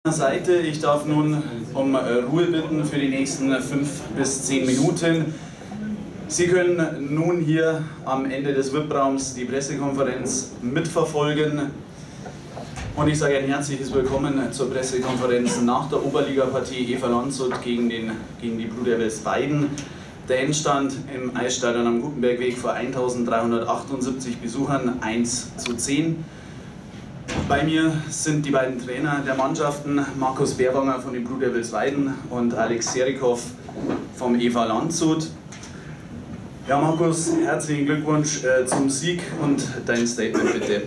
Seite. Ich darf nun um Ruhe bitten für die nächsten 5 bis 10 Minuten. Sie können nun hier am Ende des VIP-Raums die Pressekonferenz mitverfolgen. Und ich sage ein herzliches Willkommen zur Pressekonferenz nach der Oberligapartie EVA Landshut gegen die Bluder Welsweiden. Der Endstand im Eisstadion am Gutenbergweg vor 1378 Besuchern 1:10. Bei mir sind die beiden Trainer der Mannschaften, Markus Bärwanger von den Bluder Welsweiden und Alex Serikow vom EVA Landshut. Ja, Markus, herzlichen Glückwunsch zum Sieg und dein Statement bitte.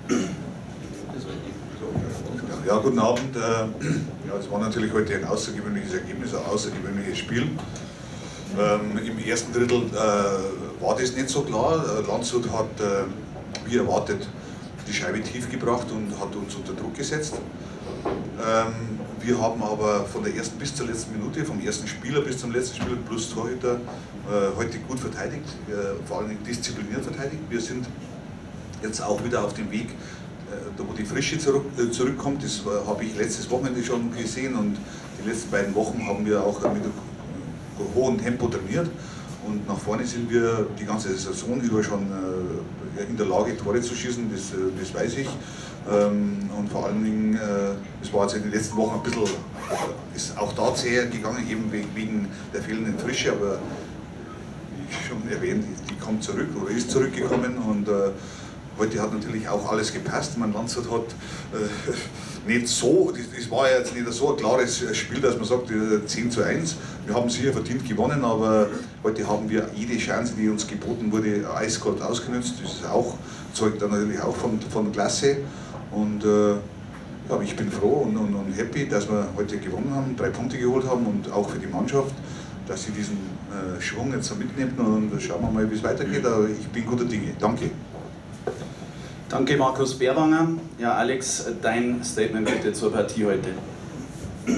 Ja, guten Abend. Ja, es war natürlich heute ein außergewöhnliches Ergebnis, ein außergewöhnliches Spiel. Im ersten Drittel war das nicht so klar. Landshut hat, wie erwartet, die Scheibe tief gebracht und hat uns unter Druck gesetzt. Wir haben aber von der ersten bis zur letzten Minute, vom ersten Spieler bis zum letzten Spieler plus Torhüter heute gut verteidigt, vor allem diszipliniert verteidigt. Wir sind jetzt auch wieder auf dem Weg, da wo die Frische zurückkommt. Das habe ich letztes Wochenende schon gesehen und die letzten beiden Wochen haben wir auch mit hohem Tempo trainiert. Und nach vorne sind wir die ganze Saison über schon in der Lage, Tore zu schießen, das weiß ich. Und vor allen Dingen, es war jetzt in den letzten Wochen ein bisschen, ist auch da zäher gegangen, eben wegen der fehlenden Frische, aber wie schon erwähnt, die kommt zurück oder ist zurückgekommen und heute hat natürlich auch alles gepasst. Mein Landshut hat nicht so, das war jetzt nicht so ein klares Spiel, dass man sagt 10:1. Wir haben sicher verdient gewonnen, aber heute haben wir jede Chance, die uns geboten wurde, eiskalt ausgenutzt. Das ist auch, zeugt dann natürlich auch von Klasse. Und ja, ich bin froh und happy, dass wir heute gewonnen haben, 3 Punkte geholt haben und auch für die Mannschaft, dass sie diesen Schwung jetzt mitnimmt und schauen wir mal, wie es weitergeht. Aber ich bin guter Dinge. Danke. Danke, Markus Bärwanger. Ja, Alex, dein Statement bitte zur Partie heute. Ja,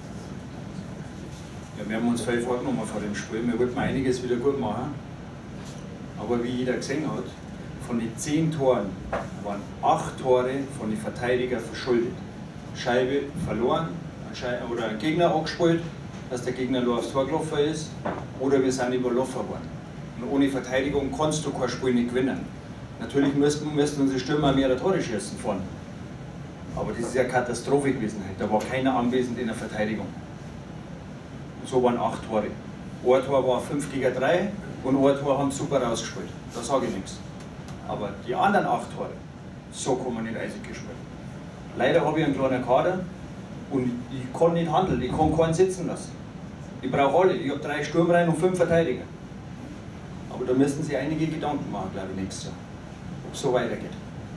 wir haben uns viel vorgenommen vor dem Spiel. Wir wollten einiges wieder gut machen. Aber wie jeder gesehen hat, von den 10 Toren waren 8 Tore von den Verteidigern verschuldet. Scheibe verloren oder ein Gegner angespielt, dass der Gegner nur aufs Tor gelaufen ist, oder wir sind überlaufen worden. Und ohne Verteidigung kannst du kein Spiel nicht gewinnen. Natürlich müssten unsere Stürmer mehr Tore schießen vorne. Aber das ist ja Katastrophe gewesen. Da war keiner anwesend in der Verteidigung. Und so waren 8 Tore. Ein Tor war 5:3 und ein Tor haben super rausgespielt. Da sage ich nichts. Aber die anderen 8 Tore, so kann man nicht Eisig gespielt. Leider habe ich einen kleinen Kader und ich kann nicht handeln, ich kann keinen sitzen lassen. Ich brauche alle. Ich habe 3 Sturmreihen und 5 Verteidiger. Aber da müssten sich einige Gedanken machen, glaube ich, nächstes Jahr, ob es so weitergeht.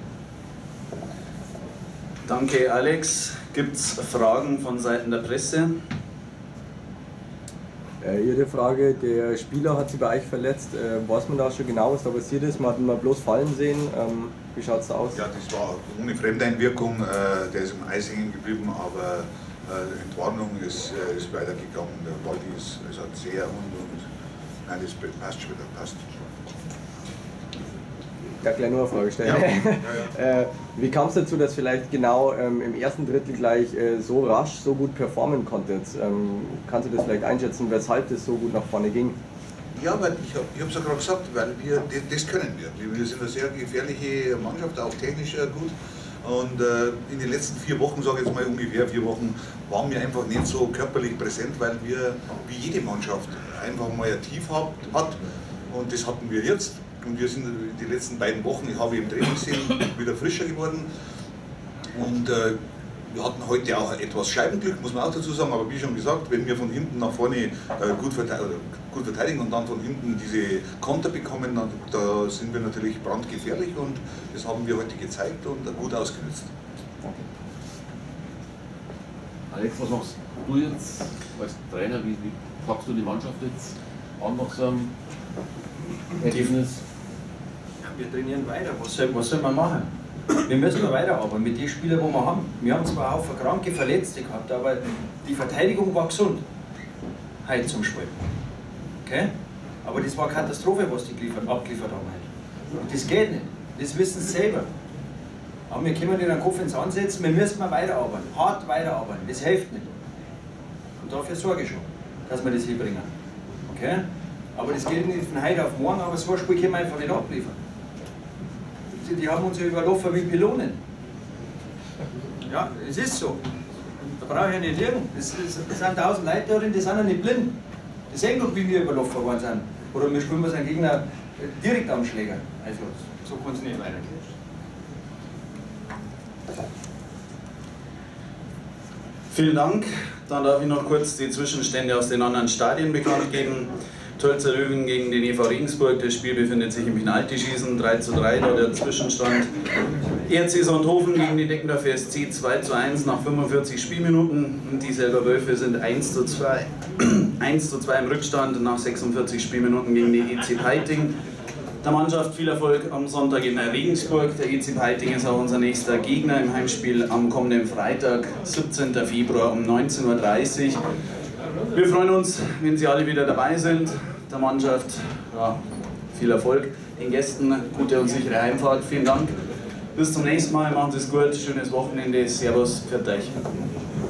Danke, Alex. Gibt es Fragen von Seiten der Presse? Ihre Frage, der Spieler hat sich bei euch verletzt. Weiß man da schon genau, was da passiert ist? Man hat ihn mal bloß fallen sehen. Wie schaut es da aus? Ja, das war ohne Fremdeinwirkung. Der ist im Eis hängen geblieben, aber Entwarnung ist weitergegangen. Der Ball ist hat sehr und nein, das passt schon wieder. Passt. Ja, gleich nur eine Frage stellen. Ja. Wie kam es dazu, dass vielleicht genau im ersten Drittel gleich so rasch, so gut performen konntet? Kannst du das vielleicht einschätzen, weshalb das so gut nach vorne ging? Ja, weil ich habe es ja gerade gesagt, weil das können wir. Wir sind eine sehr gefährliche Mannschaft, auch technisch gut. Und in den letzten 4 Wochen, sage ich jetzt mal ungefähr 4 Wochen, waren wir einfach nicht so körperlich präsent, weil wir, wie jede Mannschaft, einfach mal ein Tief hat. Und das hatten wir jetzt. Und wir sind die letzten beiden Wochen, ich habe im Training gesehen, wieder frischer geworden. Und wir hatten heute auch etwas Scheibenglück, muss man auch dazu sagen. Aber wie schon gesagt, wenn wir von hinten nach vorne gut verteidigen und dann von hinten diese Konter bekommen, dann, da sind wir natürlich brandgefährlich. Und das haben wir heute gezeigt und gut ausgenutzt. Alex, was machst du jetzt als Trainer? Wie packst du die Mannschaft jetzt an nach so einem Ergebnis? Wir trainieren weiter. Was soll man machen? Wir müssen weiterarbeiten mit den Spielern, die wir haben. Wir haben zwar auch kranke Verletzte gehabt, aber die Verteidigung war gesund. Heute zum Spiel. Okay? Aber das war eine Katastrophe, was die abgeliefert haben heute. Und das geht nicht. Das wissen sie selber. Aber wir können nicht den Kopf ins Sand setzen, wir müssen mal weiterarbeiten, hart weiterarbeiten, das hilft nicht. Und dafür sorge ich schon, dass wir das hinbringen. Okay? Aber das geht nicht von heute auf morgen, aber so ein Spiel können wir einfach nicht abliefern. Die haben uns ja überlaufen wie Pylonen. Ja, es ist so. Da brauche ich ja nicht lügen. Es sind 1000 Leute da drin, die sind ja nicht blind. Die sehen doch, wie wir überlaufen worden sind. Oder wir spielen unseren Gegner direkt am Schläger. Also, so kann es nicht weitergehen. Vielen Dank. Dann darf ich noch kurz die Zwischenstände aus den anderen Stadien bekannt geben. Tölzer Löwen gegen den EV Regensburg. Das Spiel befindet sich im Penaltyschießen. 3:3 da der Zwischenstand. ERC Sonthofen gegen die Deckendorf SC 2:1 nach 45 Spielminuten. Und die Selber Wölfe sind 1:2 im Rückstand nach 46 Spielminuten gegen die EC Peiting. Der Mannschaft viel Erfolg am Sonntag in Regensburg. Der EC Peiting ist auch unser nächster Gegner im Heimspiel am kommenden Freitag, 17. Februar um 19:30 Uhr. Wir freuen uns, wenn Sie alle wieder dabei sind. Der Mannschaft viel Erfolg. Den Gästen gute und sichere Heimfahrt. Vielen Dank. Bis zum nächsten Mal. Machen Sie es gut. Schönes Wochenende. Servus. Pfiat euch.